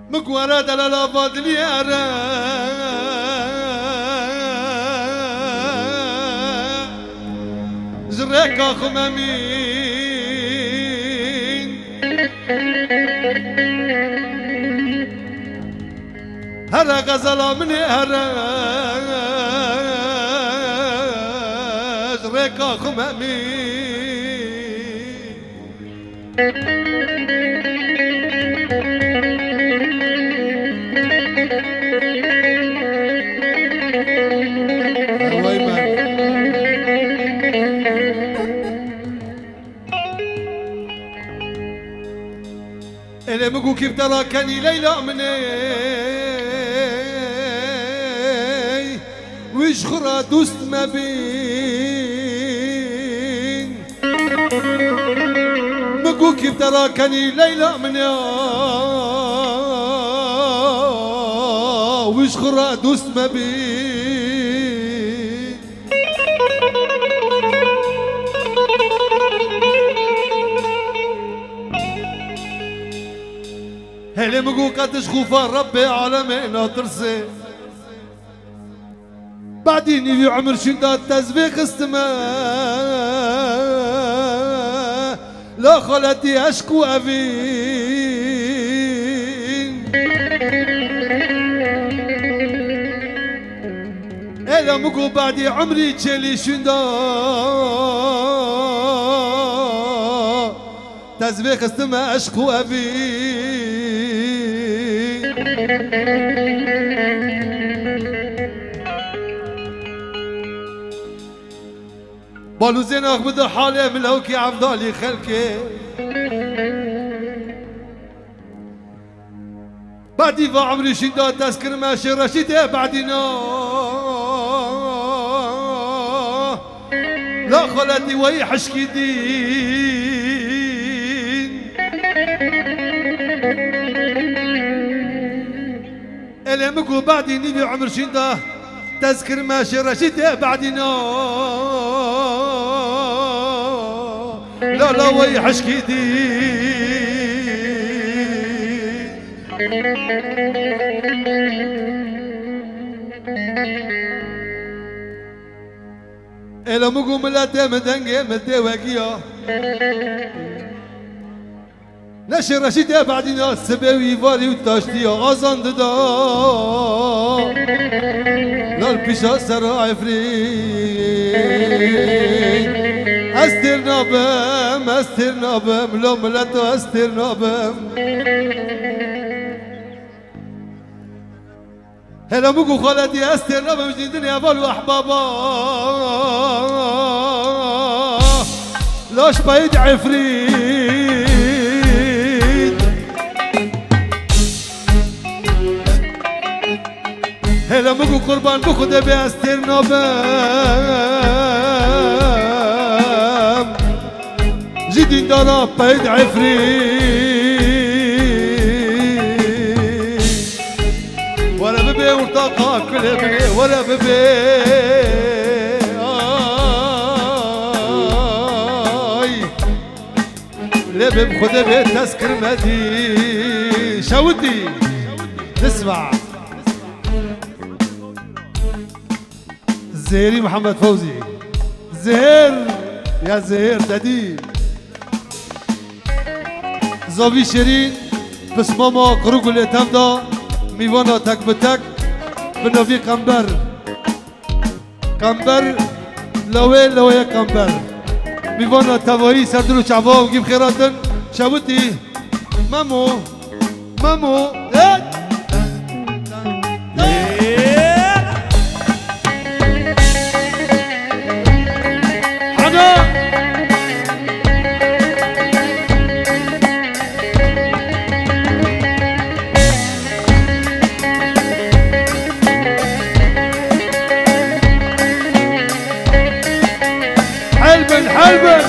مقورة دلالا فاضلي أرى زريك أخو مامين هرى غزلا مني هرى زريك أخو مامين أنا مقو كيف تراكني ليلى مني ويش خرا دوست ما بين مقو كيف تراكني ليلى مني ويش خرا دوست ما بين هلي مقو قدش خوفا ربي عالمينا ترسي بعدين يبي عمر شداد تزبيق استماء لا خلتي اشكو افين هلا مقو بعدي عمري تشيلي شداد تزبيق استماء اشكو افين بالو زين اخبد حالي من هوكي عبدالي خلكي بعدي في عمري شداد تذكر ماشي رشيدة بعدنا لا خلتي وي حشكي دين اللي مقو بعدي نبي عمر شداد تذكر ماشي رشيدة بعدنا لا لا وي حشكي دي إلا مقو ملاته مدنجي مدي وقيا نشي رشيدة بعدنا السباوي فالي وتاشتي غازان ددا لا البيشا سراعي فريد استر نابم لو ملتو استر نابم هلا مقو خالتي استر نابم جديدين يا بالو احبابا لاش بايد عفريت هلا مقو قربان بخد بي استر نابم جديد دارا بايد عفريت ولا ببي ورطاقة كل بني ولا ببي لبب خد بي تذكر مدي شودي نسمع زهيري محمد فوزي زهير يا زهير ددي زاوی شیرین بس ماما قروگل تمدا میوانا تک به تک به نوی کمبر لوی کمبر میوانا توایی سردلو چعوا و گیم خیراتن شبوتی مامو حلبا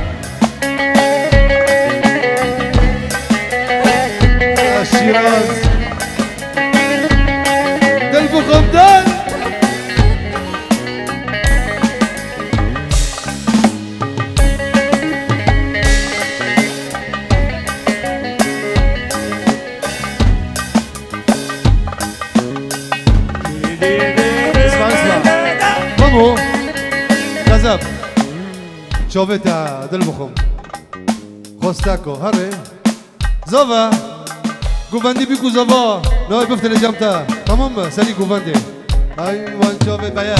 الشيراز دلبو خمدان شوفتا دلبخم خوستاكو هري زوفا گووندی بگو زوفا نای بفتن جمتا تمام سری گووندی ای وان شوفه باید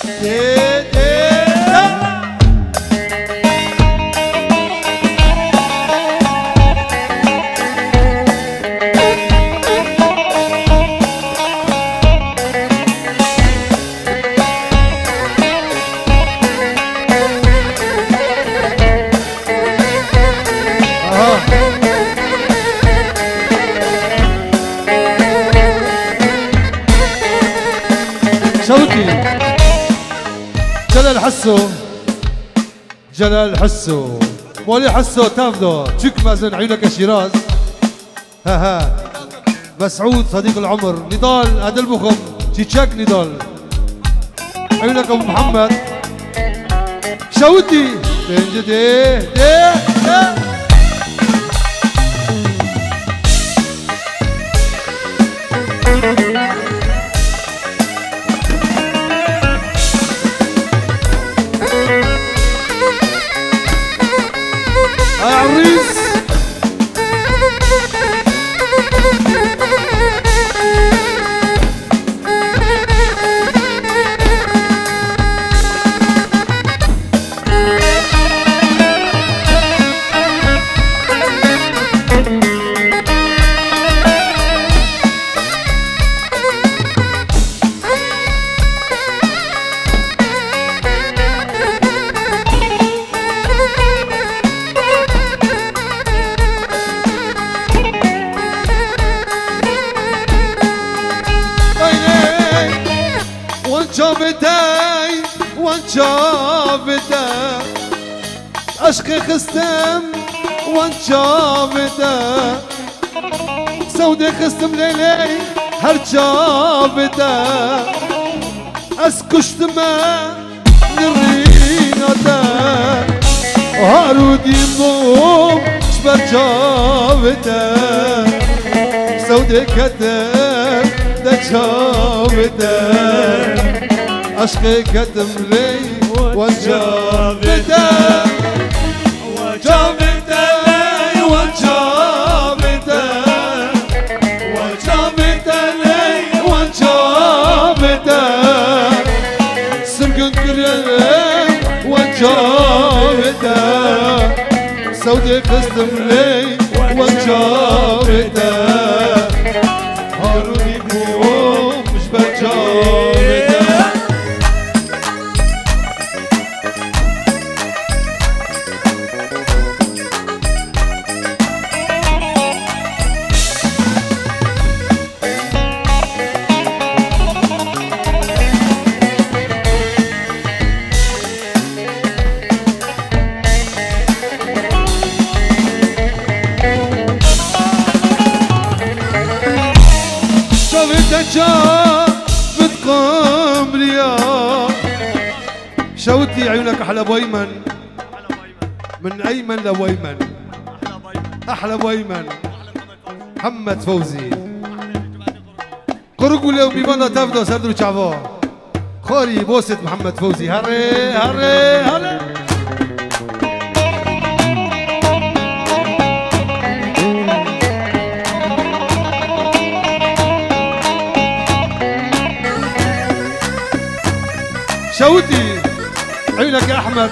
شوقي جلال حسو جلال حسو مولي حسو تافدو تشك مازن عيونك شيراز ها مسعود صديق العمر نضال هذا البخم تشيتشاك نضال عيونك ابو محمد شوتي تنجدي عريس وانشافتا عشقي خستم وانشافتا سودي خستم ليلي هرشافتا اسكشت ما نرينتا هارودي بوم شبرشافتا سودي كتم دشافتا عشقي كتم لي وانجابتا وانجابتا لي وانجابتا وانجابتا لي وانجابتا سمكن كريم وانجابتا سودي قسم لي وانجابتا هاروني بوم مش بنجابتا شوتي عيونك احلى بويمن من ايمن لويمن احلى بويمن محمد فوزي قرقوا لو بيبانا تفدو سردو شعبو خوري بوسة محمد فوزي هري هري هري شوتي عيونك يا احمد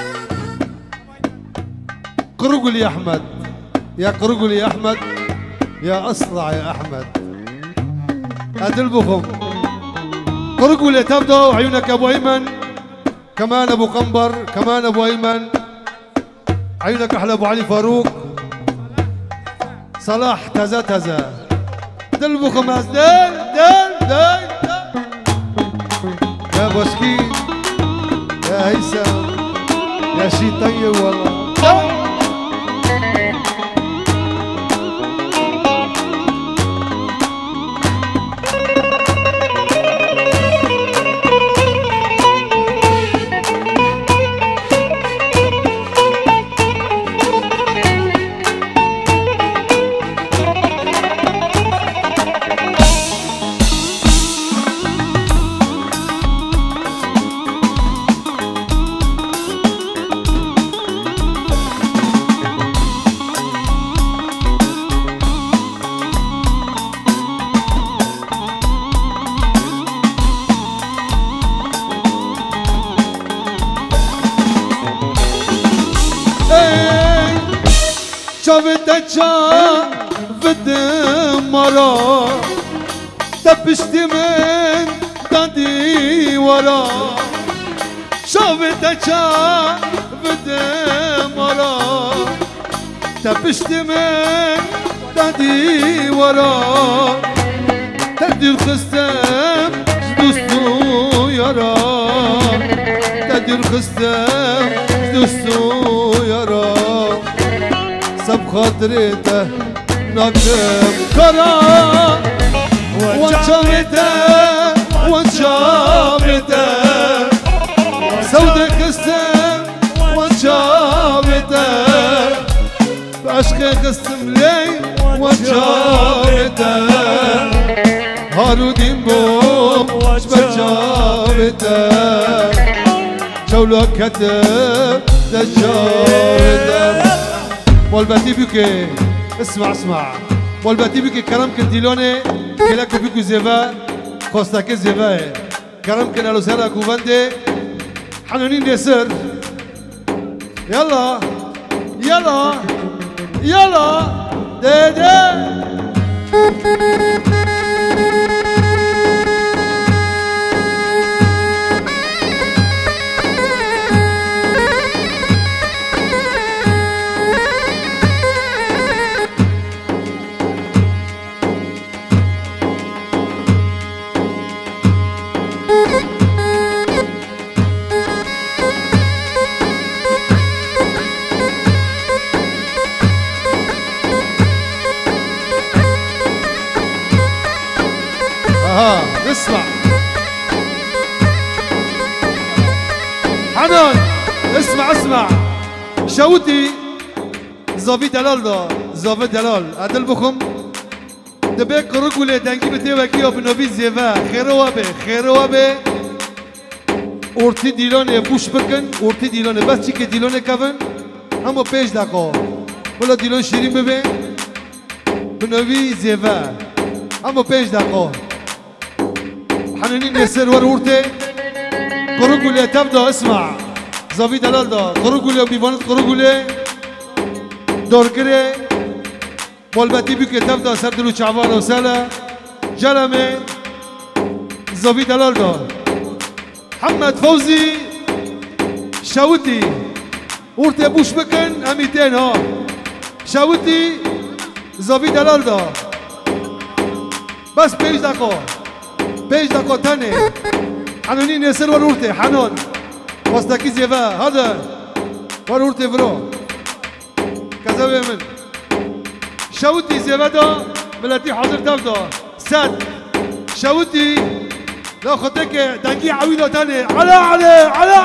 قرقل يا احمد يا قرقل يا احمد يا اصلع يا احمد ادلبكم قرقل يا تبدو عيونك ابو ايمن كمان ابو قنبر كمان ابو ايمن عيونك احلى ابو علي فاروق صلاح تزا تزا دلبكم دل دل دل يا بوسكين يا هيثم يا شي طيب والله شافتك بدم مرا دبشت من دادي ورا شافتك بدم مرا دبشت من دادي ورا تدير خستم دوستو يرا تدير خستم دوستو يرا سب خاطرته ناكم كرا وانشامته وانشامته سودك السم وانشامته بعشق قسم لي وانشامته هارودين بوم شبجامته جولو كتب دجامته والباتي بيكي اسمع والباتي بيكي كلام كنتيلوني كلاكو بيكو زيفا خوستاكي زيفا كلام كنالو سيرا كوفاندي حنونين يسر يلا يلا يلا ديدي اسمع حنان اسمع شوتي زافي دلال زافي دلال عدل بخم دبيك رجل دنگی بته وکیو بنوی زیوا خیروا به اورتی دیلانه بوش بکن اورتی دیلانه بس چی که دیلانه کفن اما 5 دقیقه ولی دیلان شیرین ببین بنوی زیوا اما 5 دقیقه حنونين يسر ورورتي قرقولي تبدا اسمع زافي دلال دا قرقولي بيفانت قرقولي دوركري والباتي بيك تبدا سردلو شعبان وسالا جلمي زافي دلال دا محمد فوزي شاوتي ورتي بوش بكن اميتين ها شاوتي زافي دلال دا بس 5 دقيقه 5 دقيقة تاني حنونين يسر ورورتي حنون وسطاكي زيفا هذا ورورتي فرو كذا من شاوتي زيفا دا بلاتي حاضر تبدا سد شاوتي لا خدك دقيقة عويلة تاني على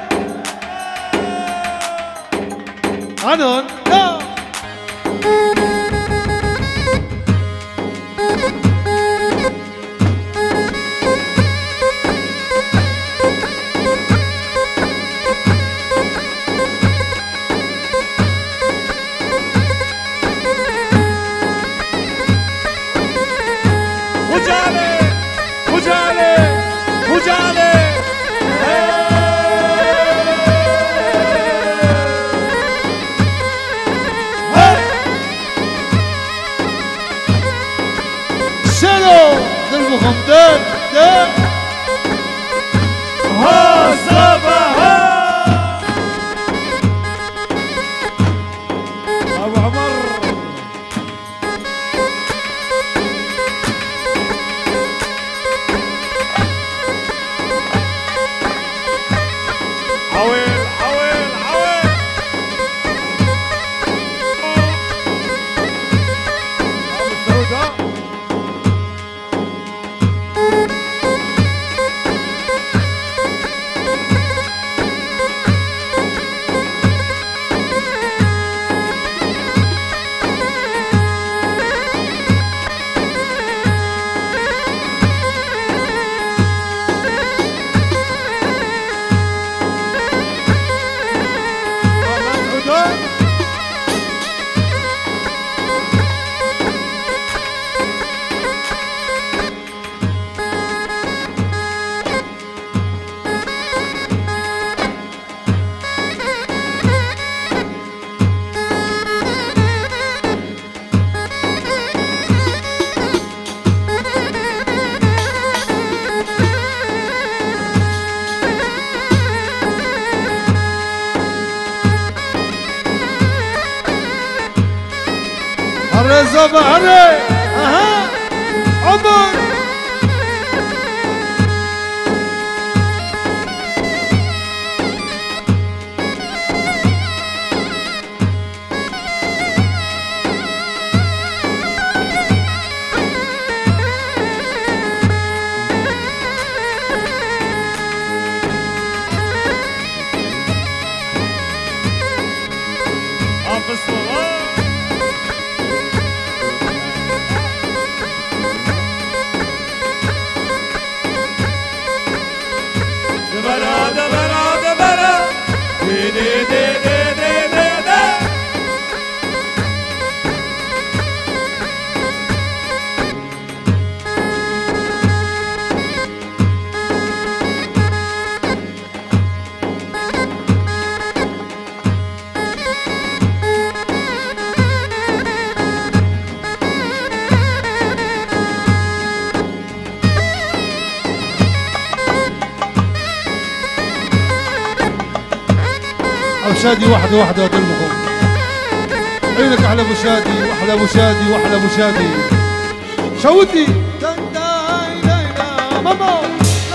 حنون لا الرزا بحري اها عمر شادي واحدة واحدة وتلمخوا عينك أحلى أبو شادي وأحلى أبو شادي وأحلى أبو شادي شوتي ماما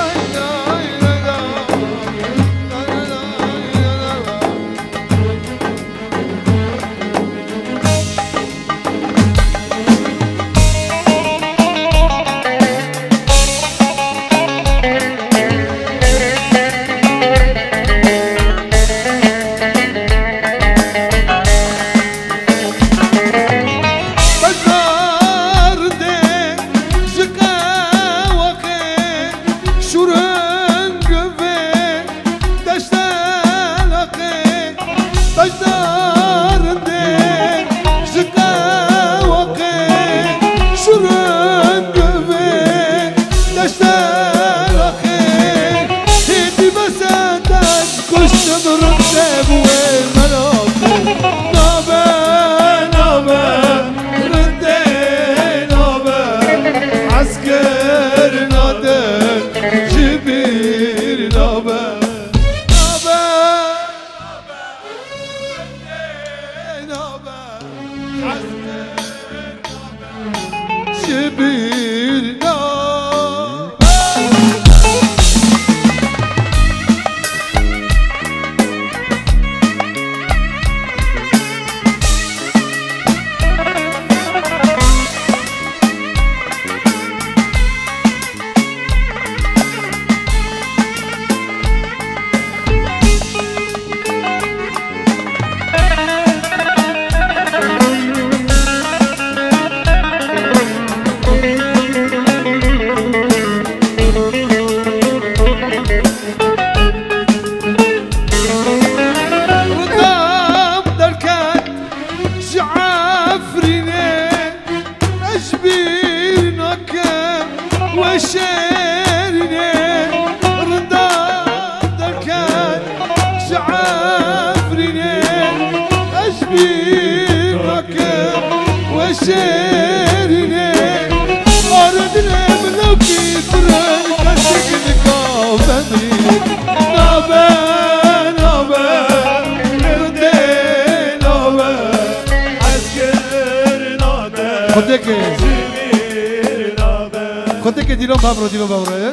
خدك دي لون بابرو دي لون بابرو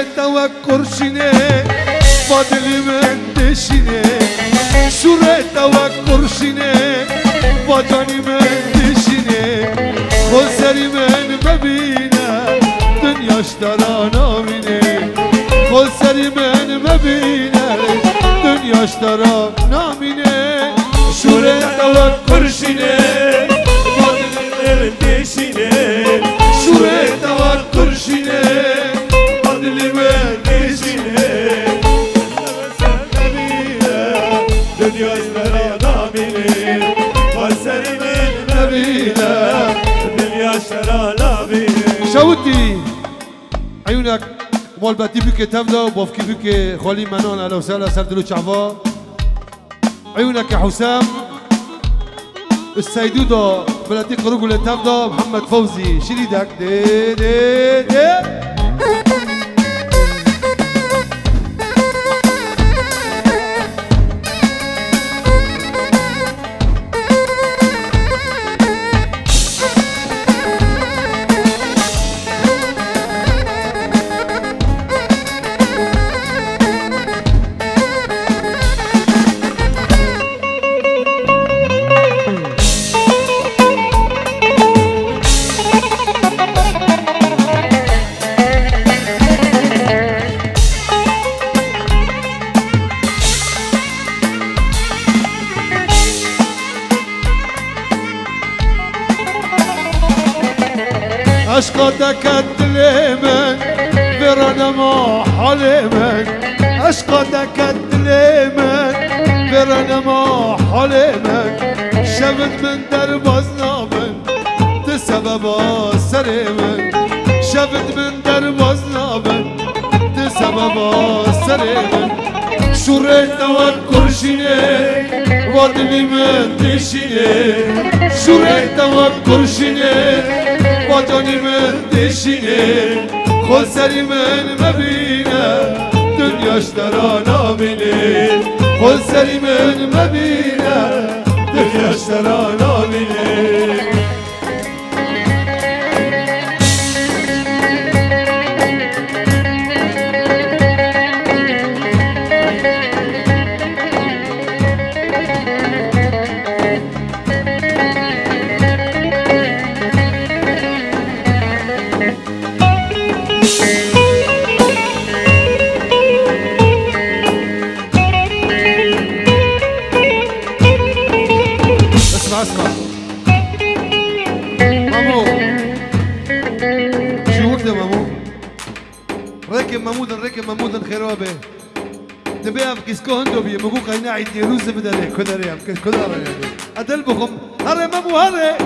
توكرشني فاضل من دشني شوري توكرشني فاجاني من دشني خسري من مبينه دنيا اشترانا مني خسري من مبينه دنيا اشترانا مني شوري توكرشني فاضل من دشني شوري توكرشني فاضل من دشني دنيا اشترانا مني خسري من مبينه دنيا اشترانا مني شوتي عيونك مال باتي بك تبدا وبوفكي بك خولي منون اهلا وسهلا سردلو شعبا عيونك يا حسام السيدودة بلاتي قروق اللي تبدا محمد فوزي شريدك دي دي دي عشقتك الدليمن برنا ما حليمن عشقتك الدليمن برنا ما حليمن شفت من درب أزنابن تسبب سريمن شفت من درب أزنابن تسبب سريمن شوريت توكرشني وادلي من دشني شوريت توكرشني وجاني من دشني خسري من مبينه دنيا اشترانا مني خسري من مبينه دنيا اشترانا مني اسمع مامو شو وقت مامو ركب مامودن خرابه نبيها بكيسكو هندو بيه مقو قينا عيدي روز بدالي كدري ام كدري يعني ادل بخم هري مامو هري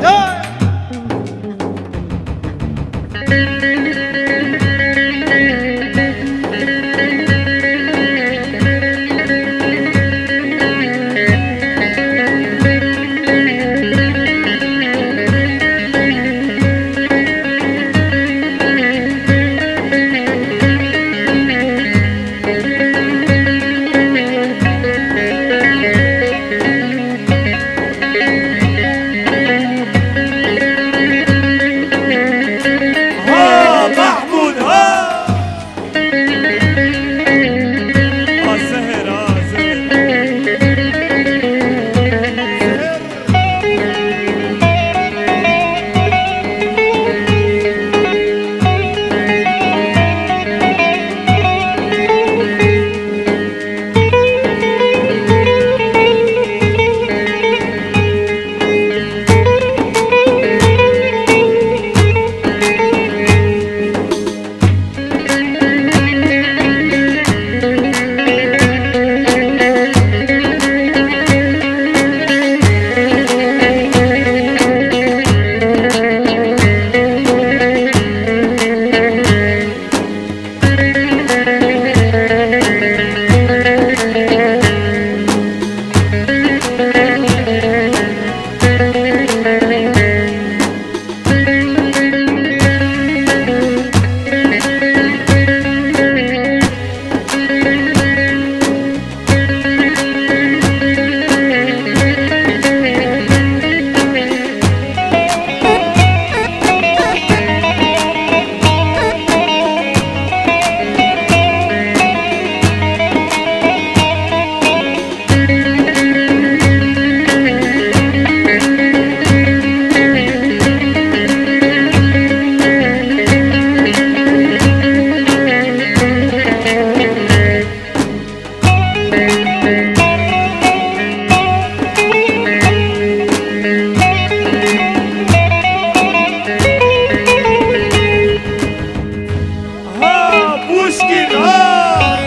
مشكل ها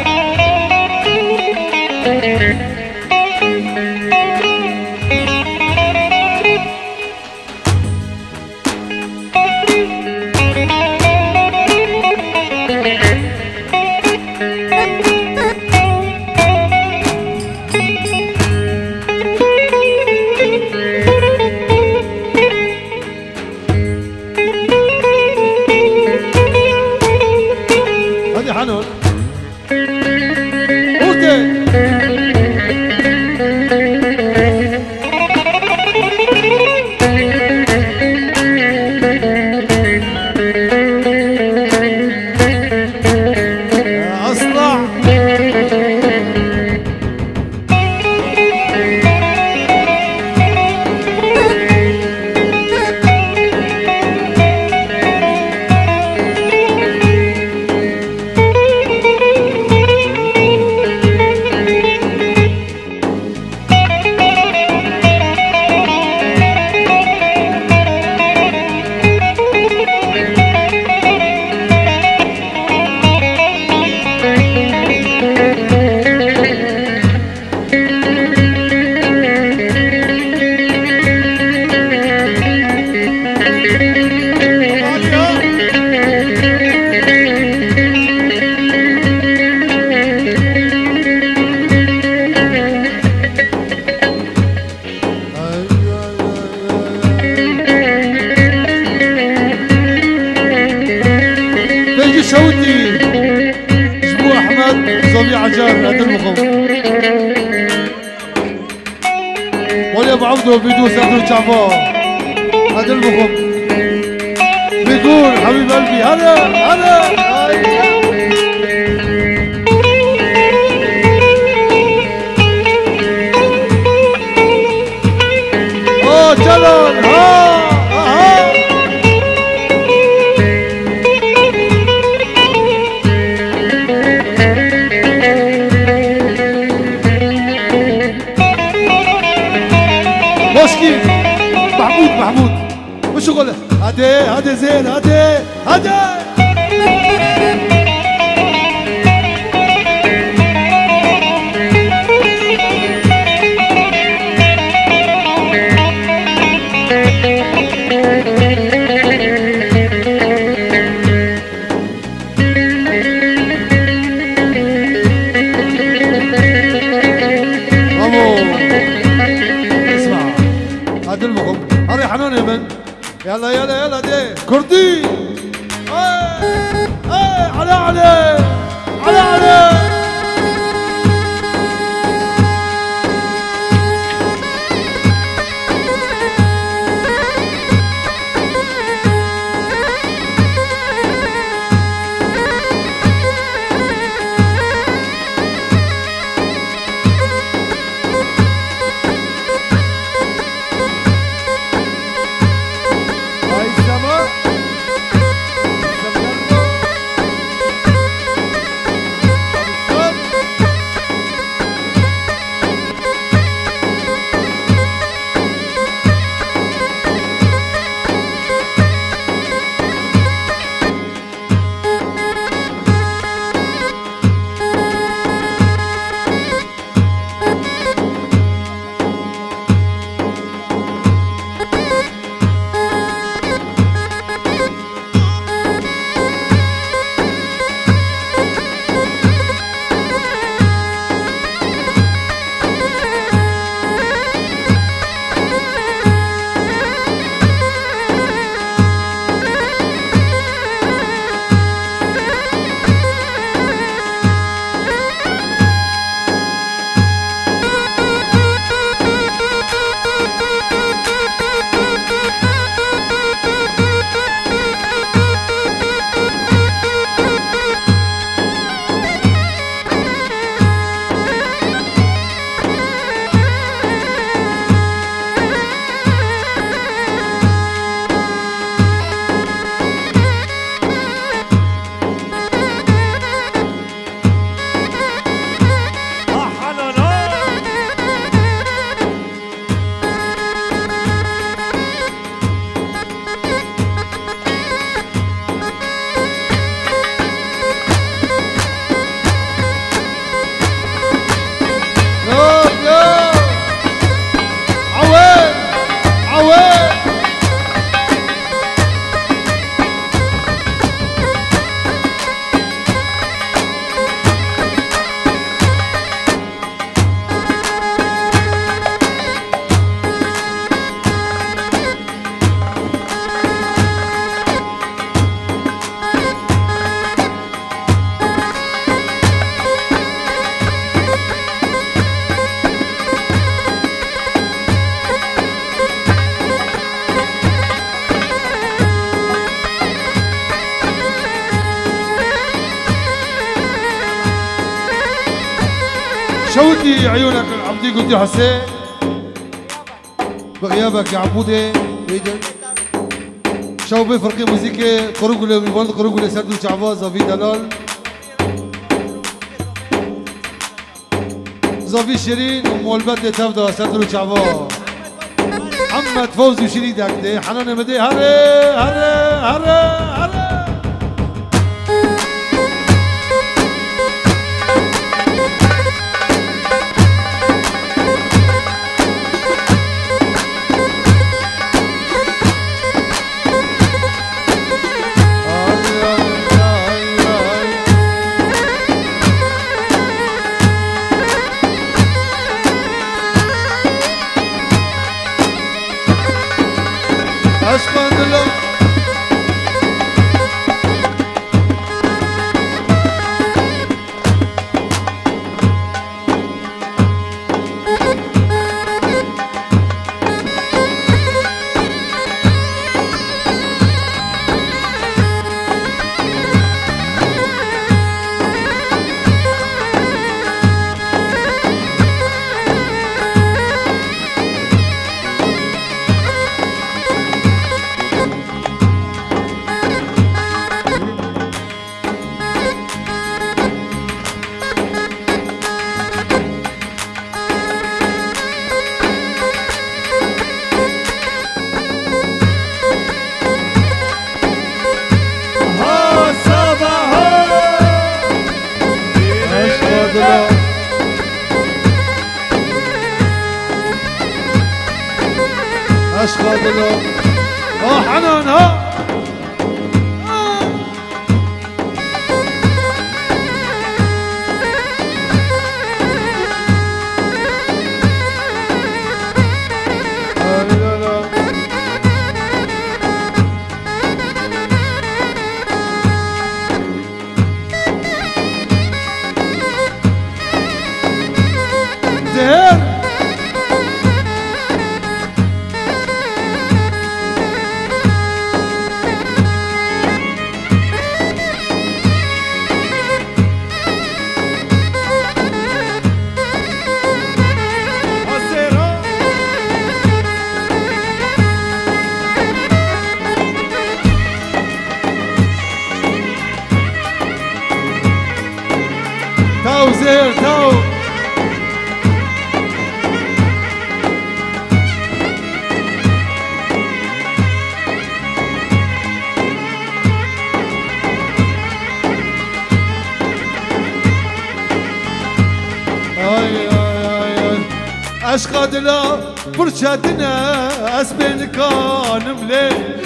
حنون اوتي اصلع شوتي اسبوع احمد صبي عجار هذا المخوف ولي ابو عبده بيدوس عبد الجعفر هذا المخوف بيقول حبيب قلبي هلا هلا جلال ها مشكي محمود وش قوله هادي زين هادي هذا حنون يمن يلا دي كردي علي شوتي عيونك عبدي قلتي حسين بغيابك يا عبودي ايدن شوبي فرقي موسيقى قروقله من بلد قروقله سردو شعباز زافي دلال زافي شيرين ومولبات تفضل سردو شعباز محمد فوزي وشيرين داكدي حنان مدي هري هري هري هري اشخاص الله حنان ها زهر تاو اشقاد لا فرشاتنا اسبين كان ملي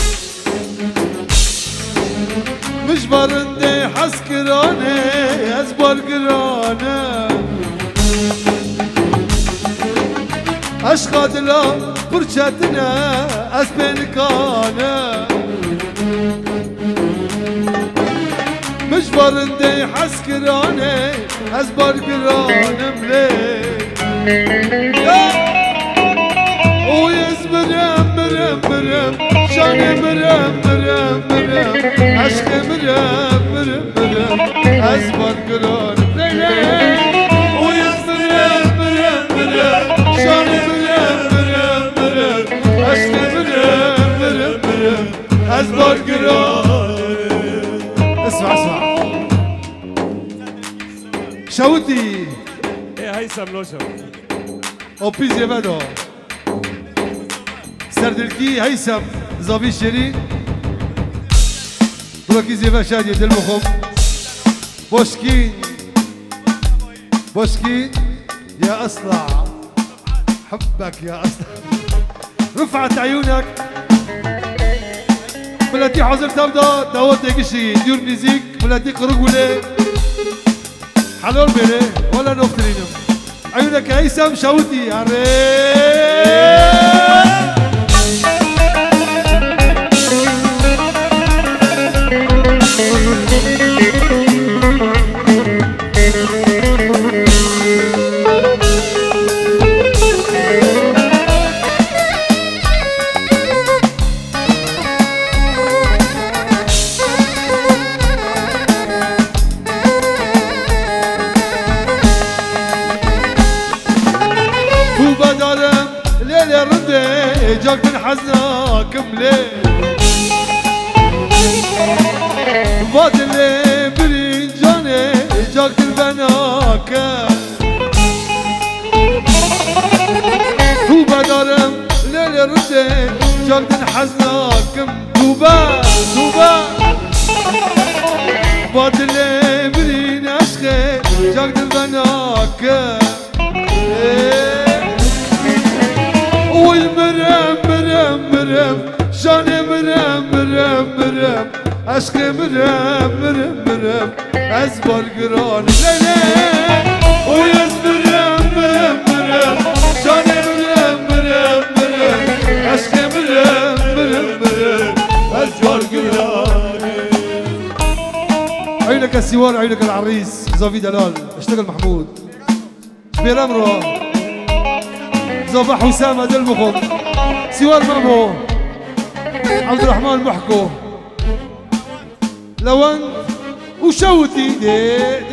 مجبرندي حس كراني ازبر كراني اشقاد لا فرشاتنا اسبين كان مجبرندي حس كراني ازبر كراني ملي ويز مرم مرم مرم شاني مرم مرم مرم عشق مرم مرم مرم أزبر قرار ويز مرم مرم مرم شاني مرم مرم مرم عشق مرم مرم مرم أزبر قرار اسمع اسمع شوتي ايه هيثم لوشو اوبيزي بدو سردلكي هيثم زافي شيرين بروكي زيفا شادي دل مخم بوشكين بوشكين يا اصلع حبك يا اصلع رفعت عيونك بلاتي حاضر تبدا دعوتك شي ديور ميزيك بلاتي قرقولي حلول بيلي ولا نفترينم عيونك هيثم شوتي جاك من حزنك مليل فات اللي برنجاني جاك البناكة توبة دارم ليلي رشي جاك من حزنك توبة توبة فات اللي برين عشقي جاك البناكة والمرم مرم مرم شاني مرم مرم مرم عشقي مرم مرم مرم أزبر قران ليلي ويز مرم مرم مرم شاني مرم مرم مرم عشقي مرم مرم مرم أزبر قران عينك السوار عينك العريس زوفي دلال اشتغل محمود شبير أمره زوبا حسام دل مخم سوار مامو عبد الرحمن محكو لوند وشوتي دي